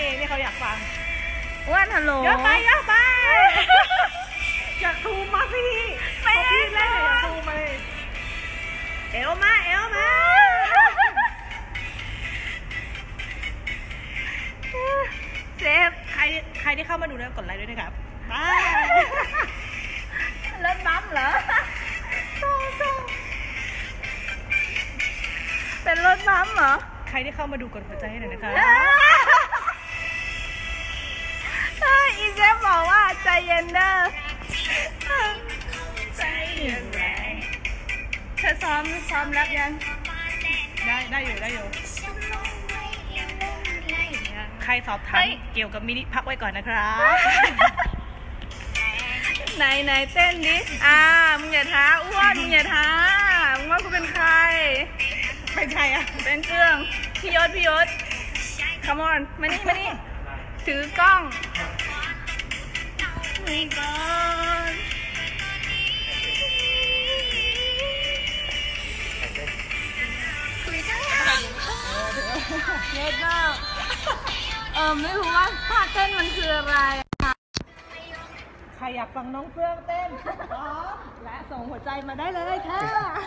นี่เขาอยากฟังอ้วนฮัลโหลเยอะไปอยากซูมมาสิไม่ได้เล่นอยากซูมมาเลยเอวมาเซฟใครที่เข้ามาดูแล้วกดไลค์ด้วยนะครับบายรถบัมเหรอเป็นรถบัมเหรอใครที่เข้ามาดูกดหัวใจให้หน่อยนะคะอีเซฟบอกว่าใจเย็นเด้อใจเย็นแรงเธอซ้อมแรปยังได้อยู่ใครสอบถามเกี่ยวกับมินิพักไว้ก่อนนะครับไหนเต้นดิมึงอย่าท้าอ้วนมึงอย่าท้ามึงว่ากูเป็นใครเป็นใครอะเป็นเครื่องพี่ยศ come on มานี่ถือกล้องมีก่อนคุยกันเย็ดมากไม่รู้ว่าท่าเต้นมันคืออะไรใครอยากฟังน้องเฟื่องเต้นพร้อมและส่งหัวใจมาได้เลยค่ะ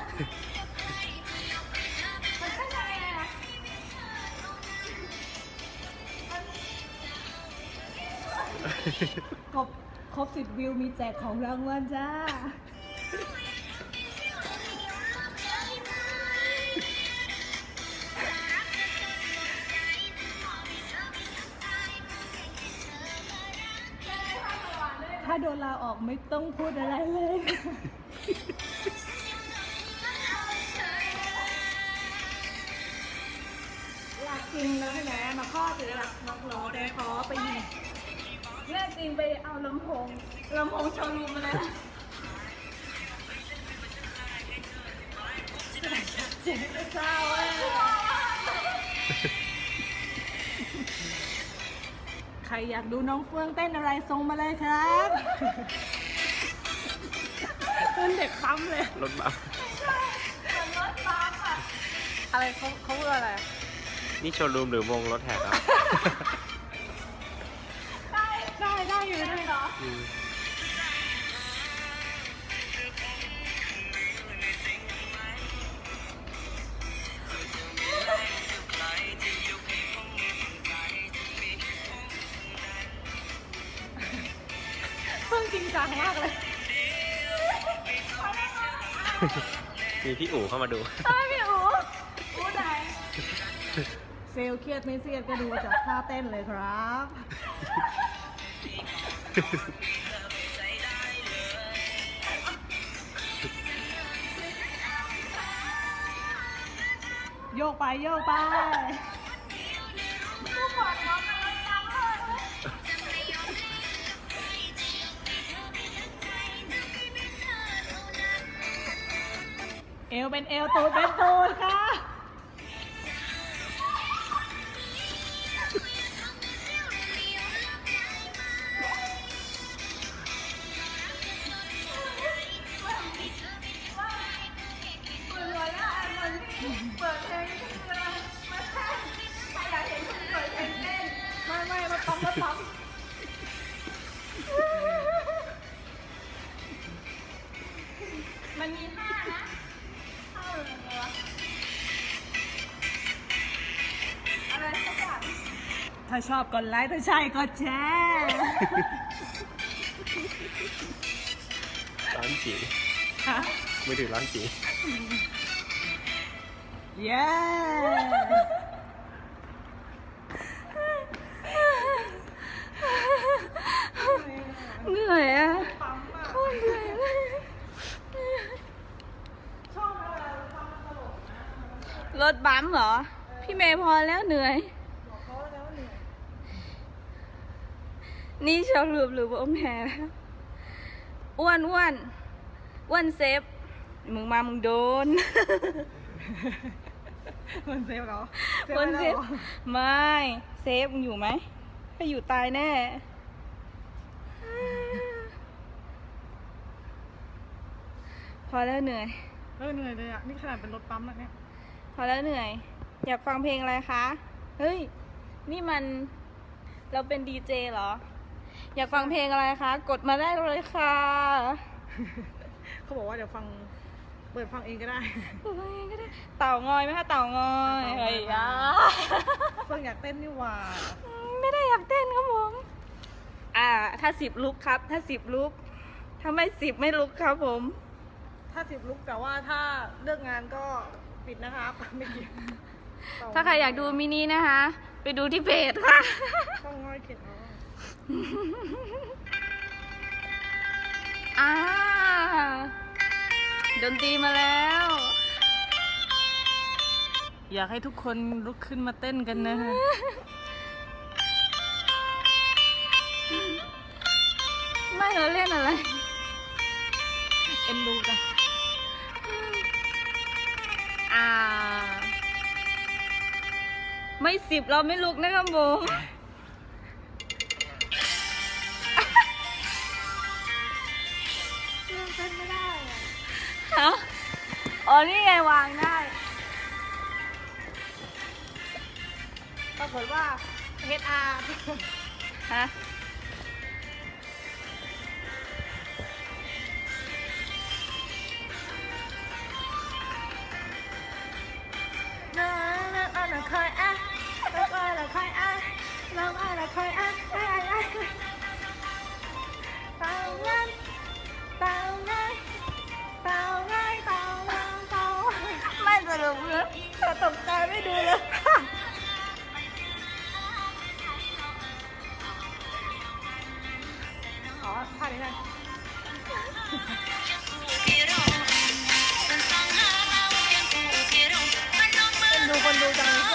ครบ10 วิวมีแจกของรางวัลจ้าถ้าโดนลาออกไม่ต้องพูดอะไรเลยอยากจริงนะพี่แม่มาข้อถือหลักน้องล้อได้ขอไปยิงแม่จริงไปเอาลำโพงโชว์รูมมาเลยเศร้าใครอยากดูน้องเฟื่องเต้นอะไรส่งมาเลยครับเป็นเด็กปั๊มเลยรถบัมอะไรเขาพูดอะไรนี่โชว์รูมหรือวงรถแห่ครับได้อยู่ได้เหรอเพิ่งจริงจังมากเลยมีพี่อู๋เข้ามาดูพี่อู๋ไหนเซลเครียดไม่เครียดก็ดูจากท่าเต้นเลยครับโยกไปเอวเป็นเอวตูดเป็นตูดค่ะเปิดเพลงไม่ใช่ใครอยากเห็นคนเปิดเพลงเต้นไม่มาปั๊มมันมีท่านะท่าอะไรสักอย่างถ้าชอบกดไลค์ถ้าใช่กดแชร์ร้อนจีมือถือร้อนจีเย้เหนื่อยอะโคตรเหนื่อยเลยรถบัมเหรอพี่เมย์พอแล้วเหนื่อยนี่ชอบรูปหรือว่าอมแหแล้วอ้วนเซฟมึงมามึงโดนมันเซฟเหรอมันเซฟไม่เซฟมึงอยู่ไหมถ้าอยู่ตายแน่พอแล้วเหนื่อยเหนื่อยเลยอ่ะนี่ขนาดเป็นรถปั๊มแล้วเนี่ยพอแล้วเหนื่อยอยากฟังเพลงอะไรคะเฮ้ยนี่มันเราเป็นดีเจเหรอ อยากฟังเพลงอะไรคะ กดมาได้เลยค่ะเขาบอกว่าเดี๋ยวเปิดฟังเองก็ได้เต่างอยไหมคะเต่างอยเฮ้ยอ่ะเพิ่งอยากเต้นนี่หว่าไม่ได้อยากเต้นครับผมถ้า10 ลุกครับ ถ้า10 ลุก ถ้าไม่10 ไม่ลุกครับผมถ้า10 ลุกแต่ว่าถ้าเลิกงานก็ปิดนะครับไม่เกี่ยวถ้าใครอยากดูมินินะคะ ไปดูที่เพจค่ะต้องง่อยเขียนเอาดนตรีมาแล้วอยากให้ทุกคนลุกขึ้นมาเต้นกันนะไม่เราเล่นอะไรเอ็นดูจ้ะไม่10 เราไม่ลุกนะครับผมเต้นไม่ได้ฮะอ๋อนี่ไงวางได้ปรากฏว่า HR ฮะไม่สรุปเลยตกใจไม่ดูเลยขอท่านี้นะดูคนดูจังเลย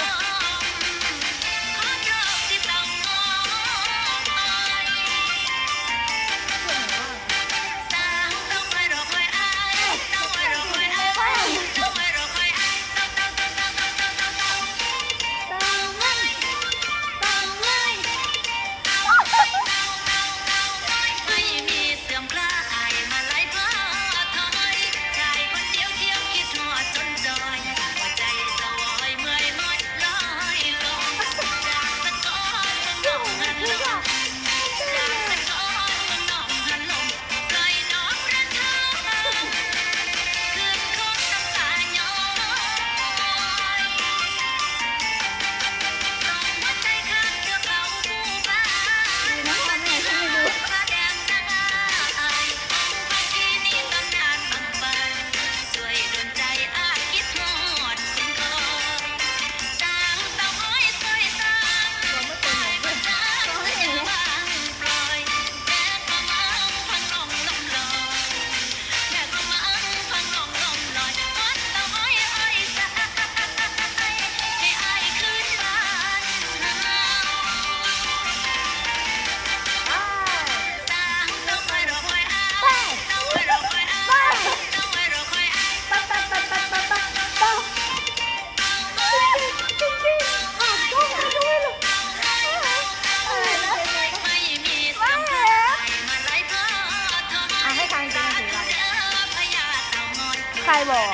ใครบอก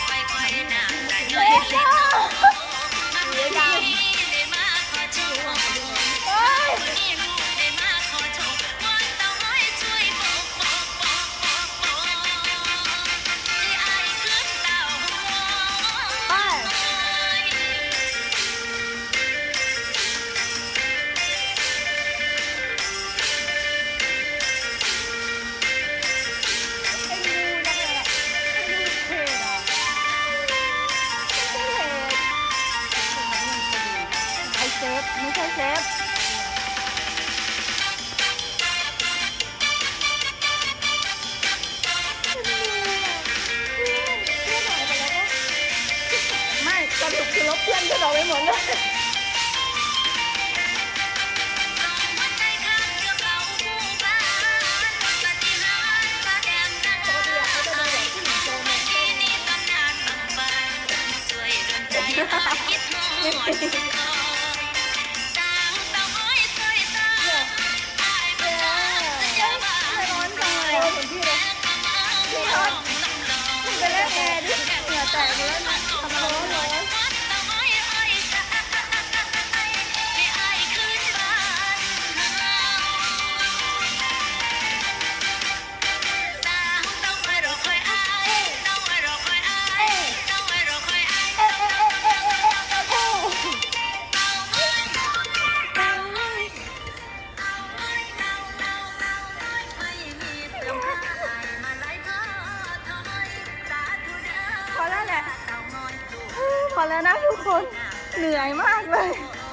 ไม่ใช่เซฟไม่สรุปคือลบเพื่อนก็เราไปหมดเลยแต่แล้วนะทำร้อนร้อนแล้วนะทุกคน เหนื่อยมากเลย